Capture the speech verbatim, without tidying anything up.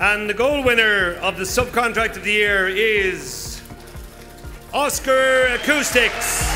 And the gold winner of the Subcontract of the Year is Oscar Acoustics.